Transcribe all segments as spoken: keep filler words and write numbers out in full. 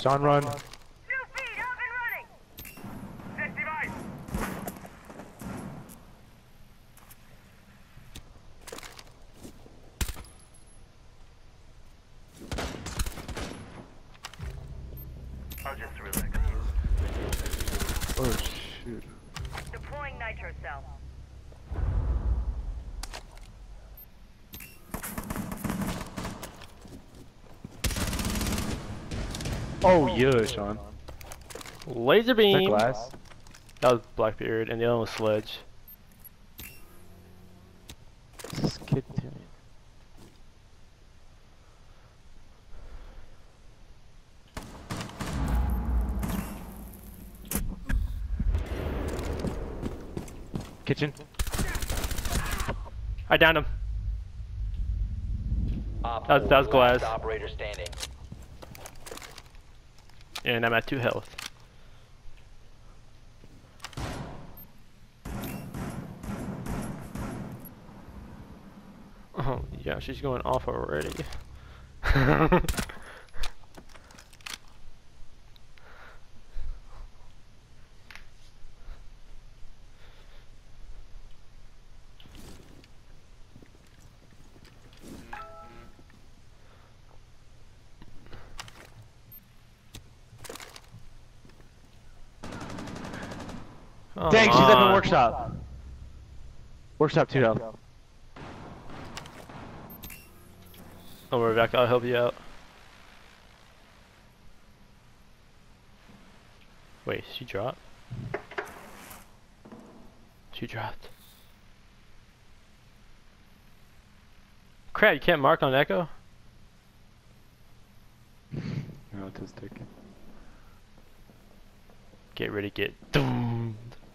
Sean, run. Two feet up and running. Set device. I'll just relax. Oh shoot. Deploying nitro cell. Oh yeah, Sean. Laser Is that beam. glass? That was Blackbeard, and the other one was Sledge. This kid doing? Kitchen. I downed him. Op That was- that was four, last glass. Operator standing. And I'm at two health. Oh, yeah, she's going off already. Dang, she's Come up in on. workshop. Workshop two health. Don't worry, Vec, I'll help you out. Wait, she dropped? She dropped. Crap, you can't mark on Echo? Autistic. Get ready, get doomed.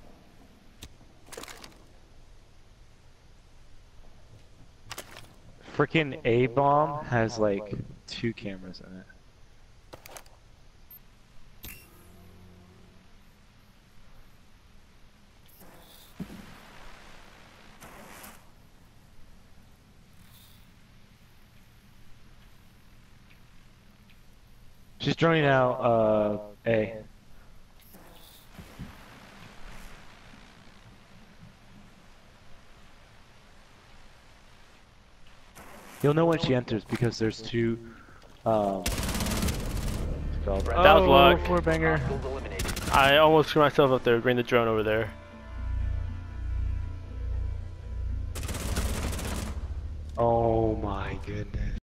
Freaking A-bomb has like two cameras in it. She's droning out uh, A. You'll know when she enters because there's two. Um, what's it called? That was Oh, luck. Four banger. Hostiles eliminated. I almost screwed myself up there, bring the drone over there. Oh my goodness.